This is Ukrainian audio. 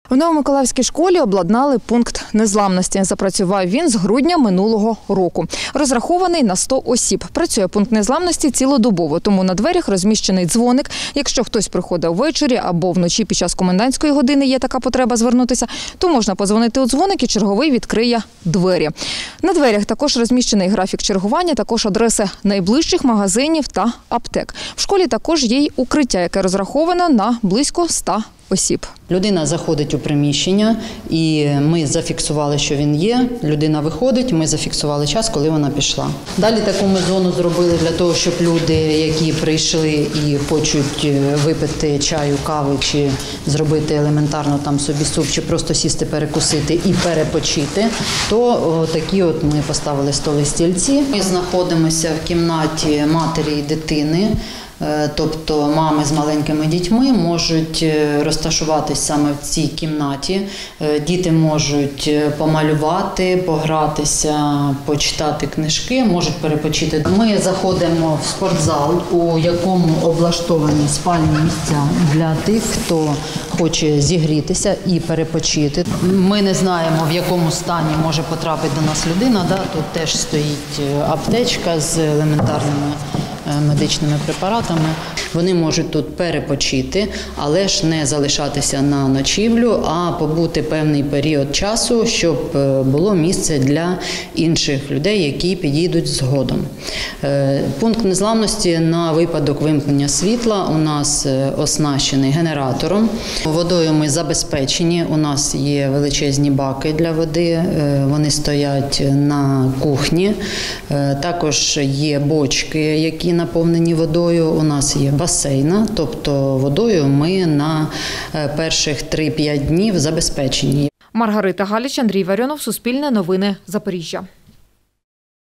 В Новомиколаївській школі обладнали пункт незламності. Запрацював він з грудня минулого року. Розрахований на 100 осіб. Працює пункт незламності цілодобово, тому на дверях розміщений дзвоник. Якщо хтось приходить ввечері або вночі під час комендантської години є така потреба звернутися, то можна подзвонити у дзвоник і черговий відкриє двері. На дверях також розміщений графік чергування, також адреси найближчих магазинів та аптек. В школі також є й укриття, яке розраховано на близько 100 осіб. Людина заходить у приміщення, і ми зафіксували, що він є. Людина виходить, ми зафіксували час, коли вона пішла. Далі таку ми зону зробили для того, щоб люди, які прийшли і хочуть випити чаю, кави, чи зробити елементарно там собі суп, чи просто сісти, перекусити і перепочити, то такі от ми поставили столи-стільці. Ми знаходимося в кімнаті матері і дитини. Тобто мами з маленькими дітьми можуть розташуватись саме в цій кімнаті. Діти можуть помалювати, погратися, почитати книжки, можуть перепочити. Ми заходимо в спортзал, у якому облаштовані спальні місця для тих, хто хоче зігрітися і перепочити. Ми не знаємо, в якому стані може потрапити до нас людина. Тут теж стоїть аптечка з елементарними медичними препаратами. Вони можуть тут перепочити, але ж не залишатися на ночівлю, а побути певний період часу, щоб було місце для інших людей, які підійдуть згодом. Пункт незламності на випадок вимкнення світла у нас оснащений генератором. Водою ми забезпечені, у нас є величезні баки для води, вони стоять на кухні. Також є бочки, які наповнені водою, у нас є басейна, тобто водою ми на перших 3-5 днів забезпечені. Маргарита Галіч, Андрій Варіонов, Суспільне новини, Запоріжжя.